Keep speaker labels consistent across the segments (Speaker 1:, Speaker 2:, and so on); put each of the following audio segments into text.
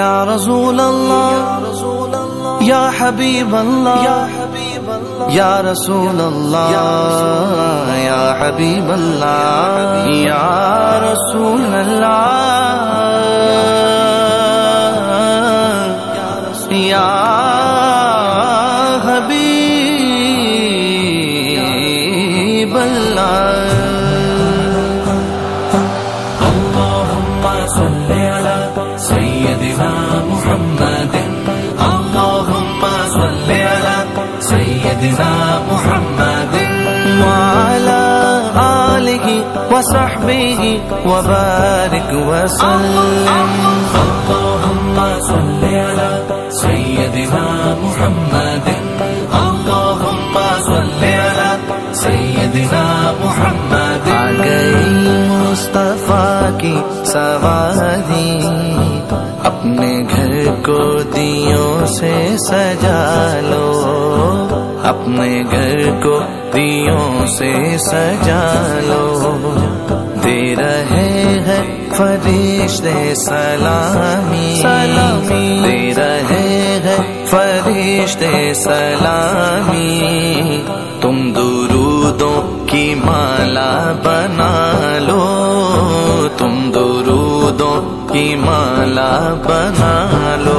Speaker 1: یا رسول اللہ یا حبیب اللہ یا رسول اللہ یا حبیب اللہ یا رسول اللہ یا حبیب اللہ اللہم صلی علی سیدنا محمد اللہم صلی علی سیدنا محمد وعلی آلہ وصحبہ وبارک وسلم اللہم صلی علی سیدنا محمد اللہم صلی علی سیدنا محمد آ گئی مصطفیٰ کی سواری اپنے گھر کو دیوں سے سجا لو اپنے گھر کو دیوں سے سجا لو دے رہے ہیں فرشتے سلامی دے رہے ہیں فرشتے سلامی تم درودوں کی مالا بنا لو تم درودوں کی مالا بنا لو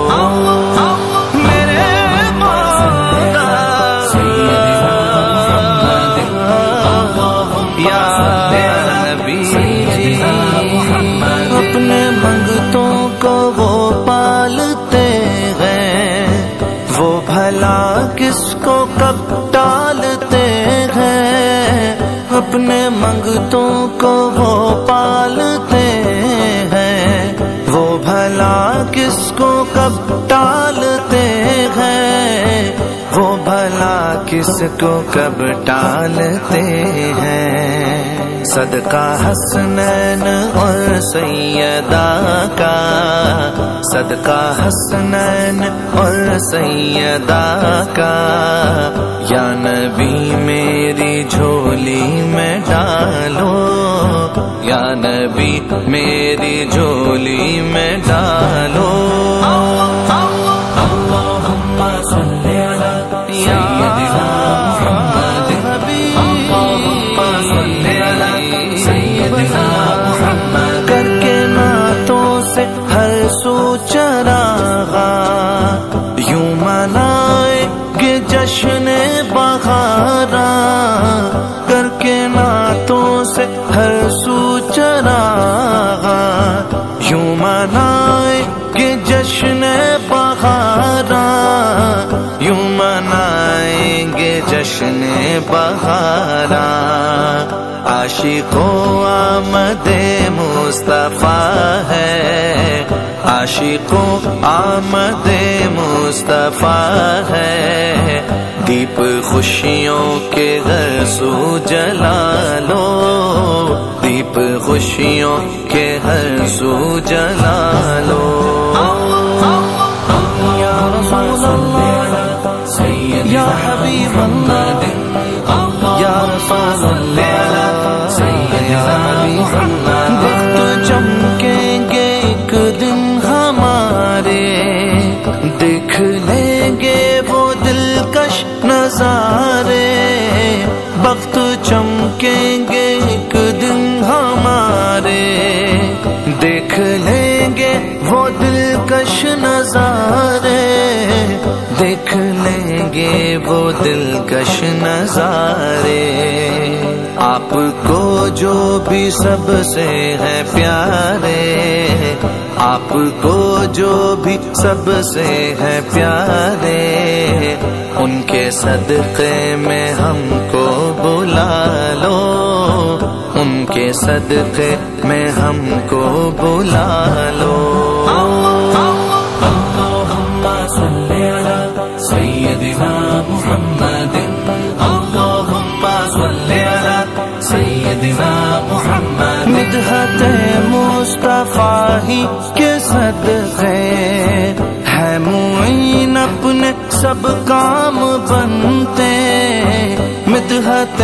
Speaker 1: اپنے منگتوں کو وہ پالتے ہیں وہ بھلا کس کو کب ٹالتے ہیں اپنے منگتوں کو وہ پالتے ہیں وہ بھلا کس کو کب ٹالتے ہیں وہ بھلا کس کو کب ٹالتے ہیں صدقہ حسنین اور سیدہ کا صدقہ حسنین اور سیدہ کا یا نبی میری جھولی میں ڈالو یا نبی میری جھولی میں ڈالو اللہم صلی علی سیدنا محمد اللہم صلی علی سیدنا محمد کر کے نعتوں سے ہر سو چراغا یوں منائیں گے جشن بہارا کر کے نعتوں سے ہر سو چراغا یوں منائیں گے جشن بہارا یوں منائیں گے جشن بہارا عاشقوں آمد مصطفیٰ ہے عاشقوں آمد مصطفیٰ ہے دیپ خوشیوں کے گھر سو جلا لو دیپ خوشیوں کے ہر سو جلا لو یا رسول اللہ یا حبیب اللہ یا رسول اللہ یا حبیب اللہ وقت چمکیں گے ایک دن ہمارے دیکھ لیں گے وہ دلکش نظارے وقت چمکیں گے ایک دن ہمارے دیکھ لیں گے وہ دلکش نظارے دیکھ لیں گے وہ دلکش نظارے آپ کو جو بھی سب سے ہے پیارے آپ کو جو بھی سب سے ہے پیارے ان کے صدقے میں ہم کو بلا لو ان کے صدقے میں ہم کو بلا لو اللہم صلی علی سیدنا محمد اللہم صلی علی سیدنا محمد مدحت مصطفیٰ ہی کے صدقے ہے معین اپنے سب کام بنتے مدحت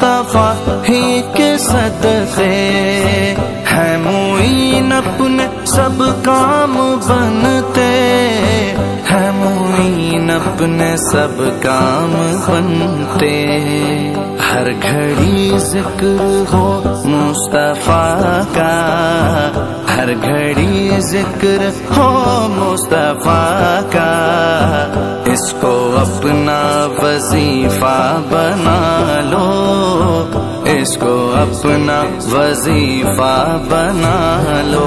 Speaker 1: مصطفیٰ ہی کے صدقے ہے معین اپنے سب کام بنتے ہیں معین اپنے سب کام بنتے ہر گھڑی ذکر ہو مصطفیٰ کا ہر گھڑی ذکر ہو مصطفیٰ کا اس کو اپنا وظیفہ بنا لو اس کو اپنا وظیفہ بنا لو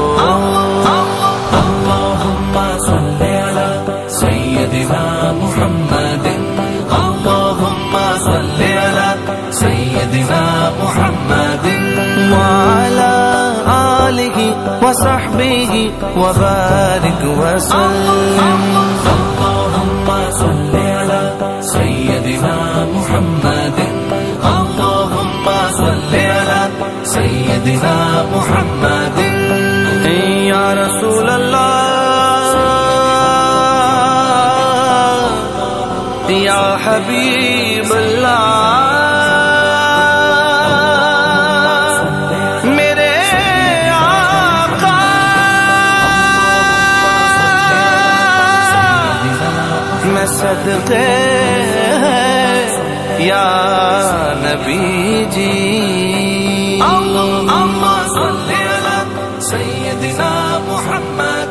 Speaker 1: اللہم صلی علی سیدنا محمد اللہم صلی علی سیدنا محمد وعلی آلہ وصحبہ وبارک وسلم اللہم صلی علی سیدنا محمد اللہم صلی علی سیدنا محمد یا رسول اللہ یا حبیب اللہ میرے آقا میں صدقے یا نبی جی اللہم صلی علی سیدنا محمد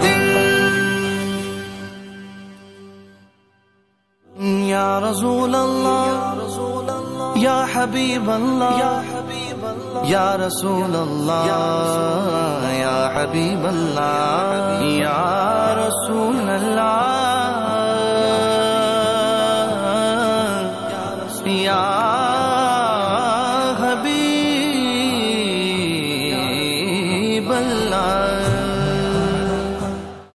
Speaker 1: یا رسول اللہ یا حبیب اللہ یا رسول اللہ یا حبیب اللہ یا رسول اللہ